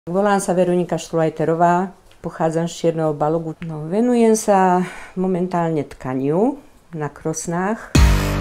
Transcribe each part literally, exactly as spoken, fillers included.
Volám sa Veronika Štulajterová, pochádzam z Čierneho Balogu. No, venujem sa momentálne tkaniu na krosnách.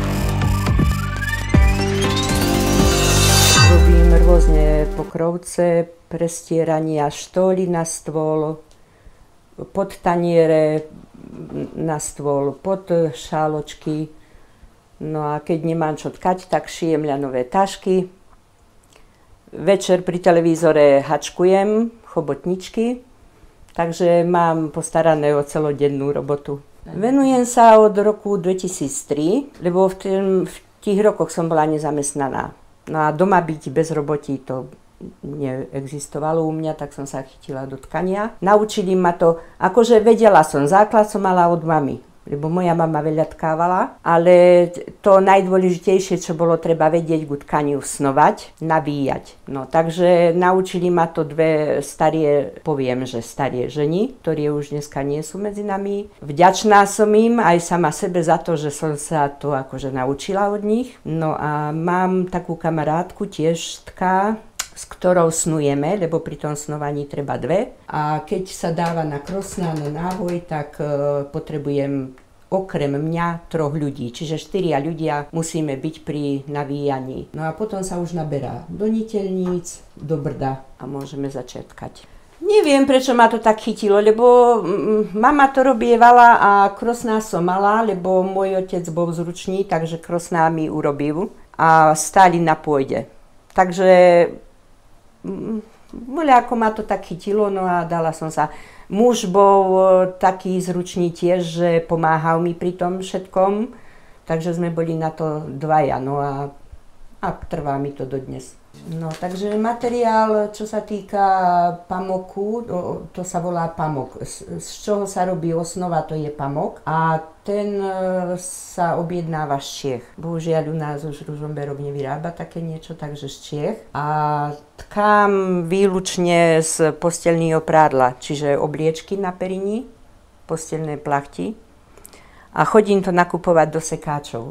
Robím rôzne pokrovce, prestierania, štóly na stôl, pod taniere na stôl, pod šáločky. No a keď nemám čo tkať, tak šijem ľanové tašky. Večer pri televízore hačkujem chobotničky, takže mám postarané o celodennú robotu. Venujem sa od roku dvetisíctri, lebo v, tým, v tých rokoch som bola nezamestnaná. No a doma byť bez robotí to neexistovalo u mňa, tak som sa chytila do tkania. Naučili ma to, akože vedela som, základ som mala od mamy, lebo moja mama veľa tkávala, ale to najdôležitejšie, čo bolo treba vedieť ku tkaniu, snovať, navíjať. No, takže naučili ma to dve starie, poviem, že starie ženy, ktorí už dneska nie sú medzi nami. Vďačná som im aj sama sebe za to, že som sa to akože naučila od nich. No a mám takú kamarátku, tiež tká, s ktorou snujeme, lebo pri tom snovaní treba dve. A keď sa dáva na krosná, na návoj, tak e, potrebujem okrem mňa troch ľudí. Čiže štyria ľudia musíme byť pri navíjaní. No a potom sa už naberá do niteľníc, do brda a môžeme začať tkať. Neviem, prečo ma to tak chytilo, lebo mm, mama to robievala a krosná som mala, lebo môj otec bol zručný, takže krosná mi urobil a stáli na pôde. Takže Boli, ako ma to tak chytilo, no a dala som sa. Muž bol taký zručný tiež, že pomáhal mi pri tom všetkom, takže sme boli na to dvaja, no a, a trvá mi to dodnes. No, takže materiál, čo sa týka pamoku, to sa volá pamok. Z, z čoho sa robí osnova, to je pamok a ten sa objednáva z Čiech. Bohužiaľ u nás už Ružomberok nevyrába také niečo, takže z Čiech. A tkám výlučne z posteľného prádla, čiže obliečky na perini, posteľné plachty a chodím to nakupovať do sekáčov.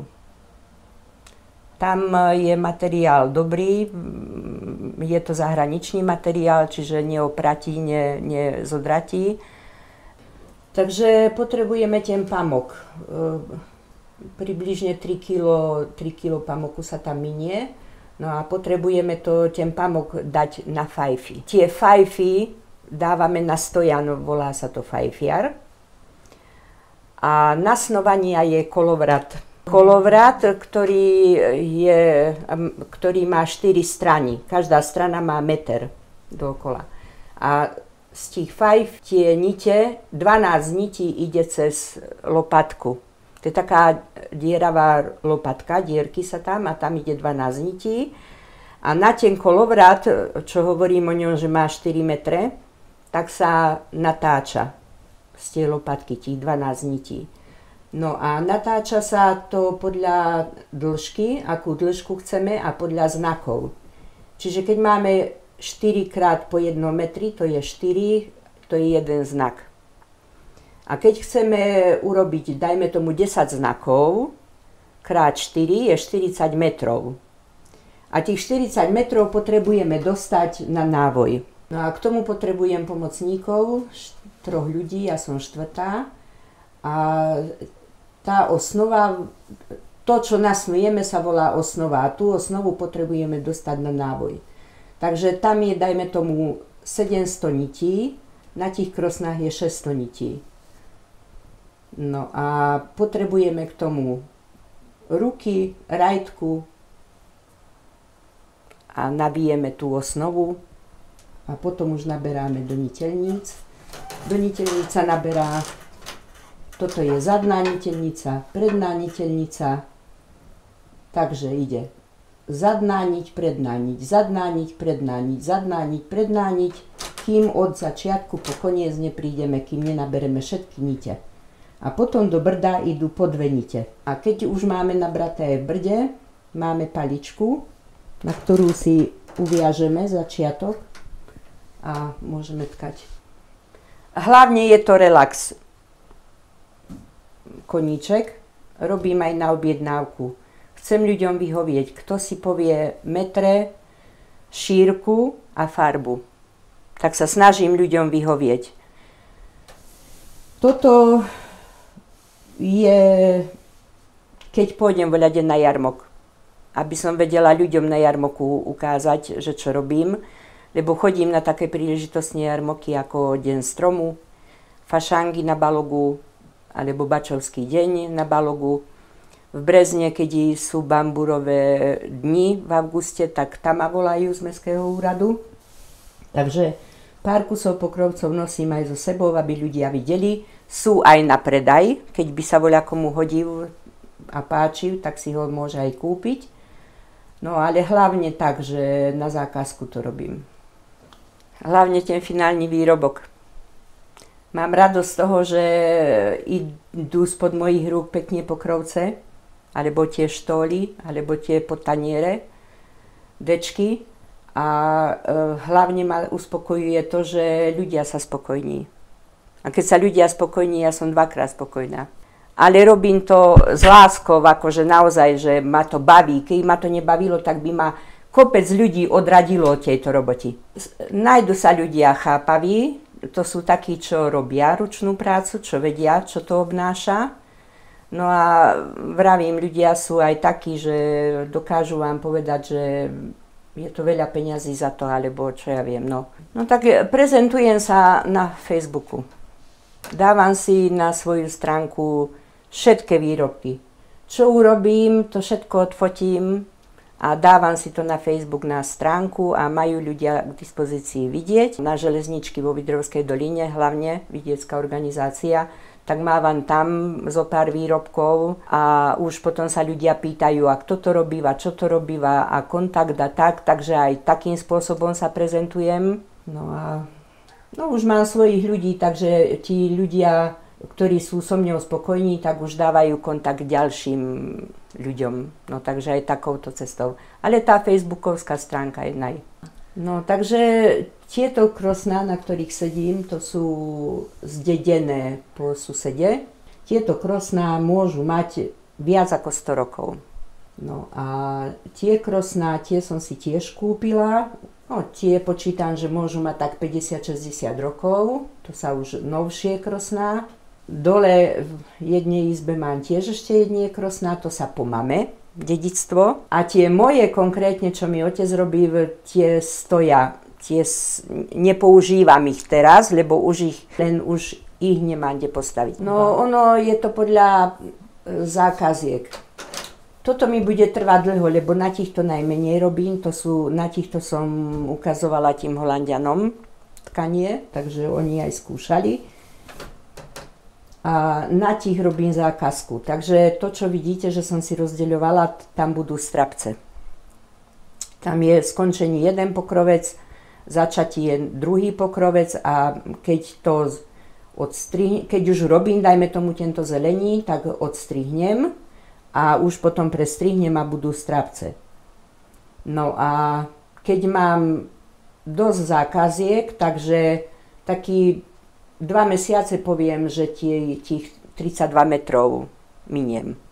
Tam je materiál dobrý, je to zahraničný materiál, čiže neopratí, ne, nezodratí. Takže potrebujeme ten pamok. Približne tri kilá pamoku sa tam minie. No a potrebujeme to, ten pamok dať na fajfy. Tie fajfy dávame na stojan, volá sa to fajfiar. A na snovania je kolovrat. Kolovrat, ktorý, je, ktorý má štyri strany. Každá strana má meter dookola. A z tých fajf tie nite, dvanásť nití ide cez lopatku. To je taká dieravá lopatka, dierky sa tam a tam ide dvanásť nití. A na ten kolovrat, čo hovorím o ňom, že má štyri metre, tak sa natáča z tej lopatky, tých dvanásť nití. No a natáča sa to podľa dĺžky, akú dĺžku chceme a podľa znakov. Čiže keď máme štyri krát po jednom metri, to je štyri, to je jeden znak. A keď chceme urobiť, dajme tomu desať znakov, krát štyri je štyridsať metrov. A tých štyridsať metrov potrebujeme dostať na návoj. No a k tomu potrebujem pomocníkov, troch ľudí, ja som štvrtá. A tá osnova, to, čo nasnujeme, sa volá osnova. A tú osnovu potrebujeme dostať na návoj. Takže tam je, dajme tomu, sedemsto nití, na tých krosnách je šesťsto nití. No a potrebujeme k tomu ruky, rajtku a nabijeme tú osnovu a potom už naberáme do niteľníc. Do niteľníc sa naberá. Toto je zadná niteľnica, predná niteľnica, takže ide zadná niť, predná niť, zadná niť, predná niť, zadná niť, predná niť, kým od začiatku po koniec neprídeme, kým nenabereme všetky nite. A potom do brda idú po dve nite. A keď už máme nabraté v brde, máme paličku, na ktorú si uviažeme začiatok a môžeme tkať. Hlavne je to relax. Koníček, robím aj na objednávku. Chcem ľuďom vyhovieť, kto si povie metre, šírku a farbu. Tak sa snažím ľuďom vyhovieť. Toto je, keď pôjdem voľade na jarmok, aby som vedela ľuďom na jarmoku ukázať, že čo robím, lebo chodím na také príležitostné jarmoky ako Deň stromu, Fašangy na Balogu, alebo Bačovský deň na Balogu. V Brezne, keď sú bamburové dni v auguste, tak tam ma volajú z Mestského úradu. Takže pár kusov pokrovcov nosím aj so sebou, aby ľudia videli. Sú aj na predaj, keď by sa voľa komu hodil a páčil, tak si ho môže aj kúpiť. No ale hlavne tak, že na zákazku to robím. Hlavne ten finálny výrobok. Mám radosť z toho, že idú spod mojich rúk pekne pokrovce, alebo tie štóly, alebo tie potaniere, dečky. A e, hlavne ma uspokojuje to, že ľudia sa spokojní. A keď sa ľudia spokojní, ja som dvakrát spokojná. Ale robím to s láskou, akože naozaj, že ma to baví. Keď ma to nebavilo, tak by ma kopec ľudí odradilo od tejto roboty. Nájdu sa ľudia chápaví, to sú takí, čo robia ručnú prácu, čo vedia, čo to obnáša. No a vravím, ľudia sú aj takí, že dokážu vám povedať, že je to veľa peňazí za to, alebo čo ja viem. No, no tak prezentujem sa na Facebooku. Dávam si na svoju stránku všetky výrobky. Čo urobím, to všetko odfotím a dávam si to na Facebook na stránku a majú ľudia k dispozícii vidieť. Na železničky vo Vidrovskej doline, hlavne vidiecká organizácia, tak mávam tam zo pár výrobkov a už potom sa ľudia pýtajú, a kto to robíva, čo to robíva a kontakt a tak, takže aj takým spôsobom sa prezentujem. No a no už mám svojich ľudí, takže tí ľudia, ktorí sú so mnou spokojní, tak už dávajú kontakt ďalším ľuďom. No takže aj takouto cestou. Ale tá facebookovská stránka je naj. No takže tieto krosná, na ktorých sedím, to sú zdedené po susede. Tieto krosná môžu mať viac ako sto rokov. No a tie krosná, tie som si tiež kúpila. No tie počítam, že môžu mať tak päťdesiat šesťdesiat rokov. To sa už novšie krosná. Dole v jednej izbe mám tiež ešte jednie krosná, to sa po mame, dedičstvo. A tie moje konkrétne, čo mi otec robí, tie stoja. Tie nepoužívam ich teraz, lebo už ich, len už ich nemám kde postaviť. No ono je to podľa zákaziek. Toto mi bude trvať dlho, lebo na týchto najmenej robím, to sú, na týchto som ukazovala tým Holandianom tkanie, takže oni aj skúšali. A na tých robím zákazku. Takže to, čo vidíte, že som si rozdeľovala, tam budú strapce. Tam je skončený jeden pokrovec, začatí je druhý pokrovec a keď to odstrihnem, keď už robím, dajme tomu tento zelení, tak odstrihnem a už potom prestrihnem a budú strapce. No a keď mám dosť zákaziek, takže taký dva mesiace poviem, že tie, tých tridsaťdva metrov miniem.